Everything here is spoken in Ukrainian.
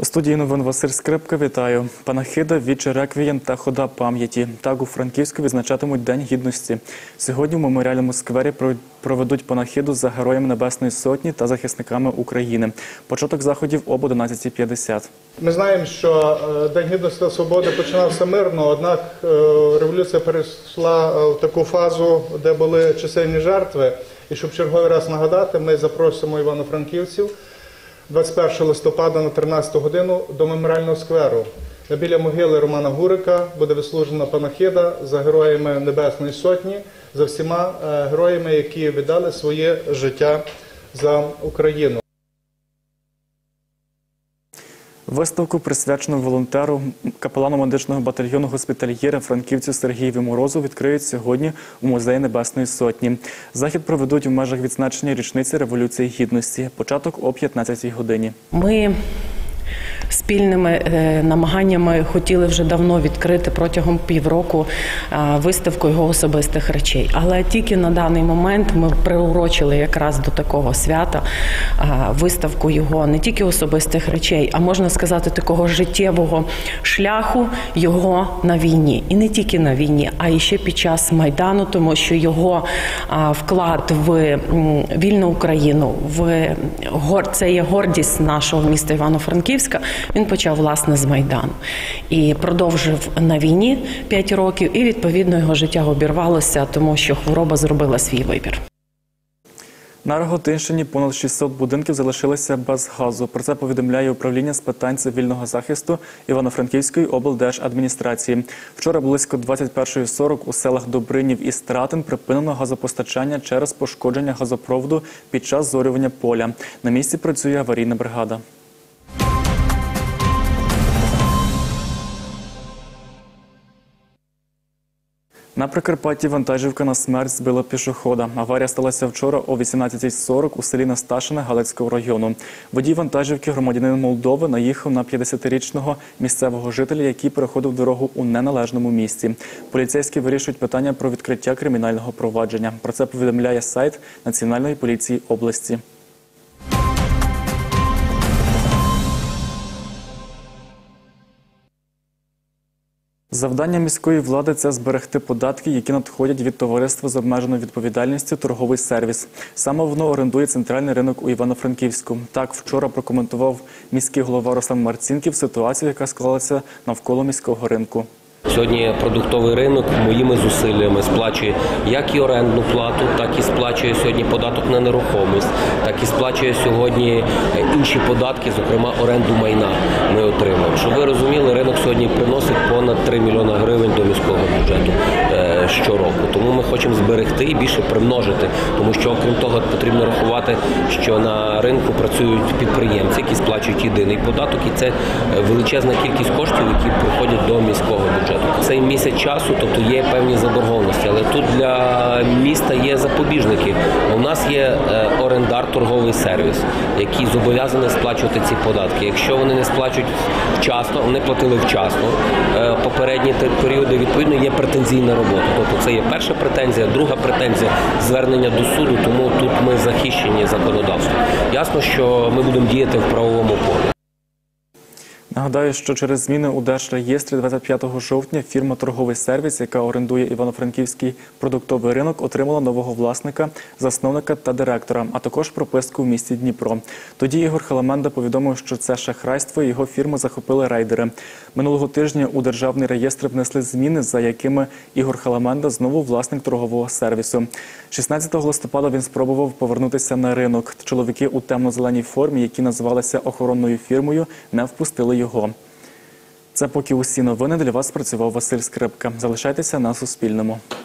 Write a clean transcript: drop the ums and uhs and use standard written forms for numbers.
У студії новин Василь Скрипка. Вітаю. Панахида, віче реквієм та хода пам'яті. Так у Франківську відзначатимуть День Гідності. Сьогодні в меморіальному сквері проведуть панахиду за Героями Небесної Сотні та захисниками України. Початок заходів об 11:50. Ми знаємо, що День Гідності та Свободи починався мирно, однак революція перейшла в таку фазу, де були чисельні жертви. І щоб черговий раз нагадати, ми запросимо івано-франківців 21 листопада на 13 годину до меморіального скверу. Біля могили Романа Гурика буде вислужена панахида за Героями Небесної Сотні, за всіма героями, які віддали своє життя за Україну. Виставку, присвячену волонтеру, капелану медичного батальйону госпітальєра франківцю Сергієві Морозу, відкриють сьогодні у Музеї Небесної Сотні. Захід проведуть у межах відзначення річниці Революції Гідності. Початок о 15-й годині. Ми спільними намаганнями хотіли вже давно відкрити протягом півроку виставку його особистих речей. Але тільки на даний момент ми приурочили якраз до такого свята виставку його не тільки особистих речей, а можна сказати такого життєвого шляху його на війні. І не тільки на війні, а і ще під час Майдану, тому що його вклад в вільну Україну, це є гордість нашого міста Івано-Франківська. Він почав, власне, з Майдану. І продовжив на війні 5 років, і, відповідно, його життя обірвалося, тому що хвороба зробила свій вибір. На Роготинщині понад 600 будинків залишилися без газу. Про це повідомляє управління з питань цивільного захисту Івано-Франківської облдержадміністрації. Вчора близько 21:40 у селах Добринів і Стратин припинено газопостачання через пошкодження газопроводу під час зорювання поля. На місці працює аварійна бригада. На Прикарпатті вантажівка на смерть збила пішохода. Аварія сталася вчора о 18:40 у селі Насташине Галицького району. Водій вантажівки, громадянин Молдови, наїхав на 50-річного місцевого жителя, який переходив дорогу у неналежному місці. Поліцейські вирішують питання про відкриття кримінального провадження. Про це повідомляє сайт Національної поліції області. Завдання міської влади – це зберегти податки, які надходять від товариства з обмеженою відповідальністю «Торговий сервіс». Саме воно орендує центральний ринок у Івано-Франківську. Так вчора прокоментував міський голова Руслан Марцінків ситуацію, яка склалася навколо міського ринку. Сьогодні продуктовий ринок моїми зусиллями сплачує як і орендну плату, так і сплачує сьогодні податок на нерухомість, так і сплачує сьогодні інші податки, зокрема оренду майна ми отримуємо. Щоб ви розуміли, ринок сьогодні приносить понад 3 мільйони гривень до міського бюджету щороку. Тому ми хочемо зберегти і більше примножити, тому що, окрім того, потрібно рахувати, що на ринку працюють підприємці, які сплачують єдиний податок, і це величезна кількість коштів, які приходять до міського бюджету. Цей місяць часу, тобто є певні заборгованості, але тут для міста є запобіжники. У нас є орендар торговий сервіс, який зобов'язаний сплачувати ці податки. Якщо вони не сплачують вчасно, вони платили вчасно попередні періоди, відповідно є претензійна робота. Тобто це є перша претензія, друга претензія – звернення до суду, тому тут ми захищені законодавством. Ясно, що ми будемо діяти в правовому полі. Нагадаю, що через зміни у Держреєстрі 25 жовтня фірма «Торговий сервіс», яка орендує Івано-Франківський продуктовий ринок, отримала нового власника, засновника та директора, а також прописку в місті Дніпро. Тоді Ігор Халаменда повідомив, що це шахрайство і його фірму захопили рейдери. Минулого тижня у Державний реєстр внесли зміни, за якими Ігор Халаменда знову власник торгового сервісу. 16 листопада він спробував повернутися на ринок. Чоловіки у темно-зеленій формі, які називалися охоронною фірмою, не впустили його. Це поки усі новини. Для вас працював Василь Скрипка. Залишайтеся на Суспільному.